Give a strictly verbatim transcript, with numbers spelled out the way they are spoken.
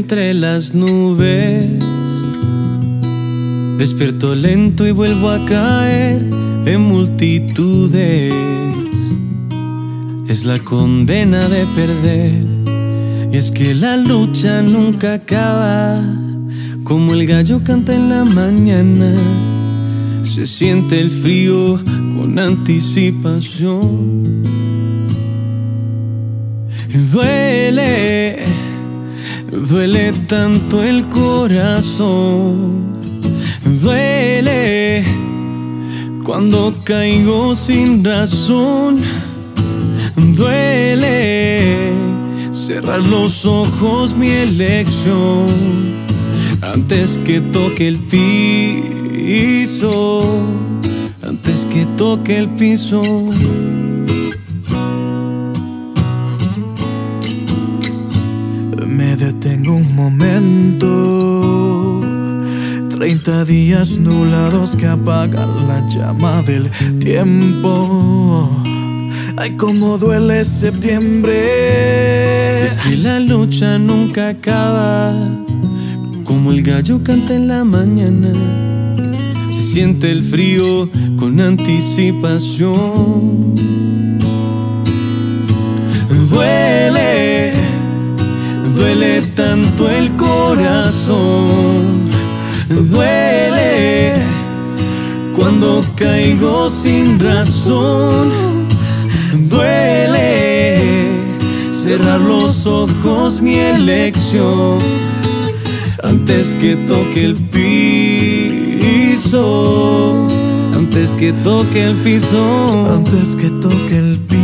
entre las nubes. Despierto lento y vuelvo a caer en multitudes. Es la condena de perder. Y es que la lucha nunca acaba. Como el gallo canta en la mañana, se siente el frío con anticipación. Duele, duele tanto el corazón. Duele cuando caigo sin razón. Duele cerrar los ojos, mi elección, antes que toque el piso, antes que toque el piso. Me detengo un momento. Treinta días nublados que apagan la llama del tiempo. Ay, cómo duele septiembre. Es que la lucha nunca acaba. Como el gallo canta en la mañana, se siente el frío con anticipación. Duele, duele tanto el corazón. Duele cuando caigo sin razón. Duele cerrar los ojos, mi elección, antes que toque el piso, antes que toque el piso, antes que toque el piso.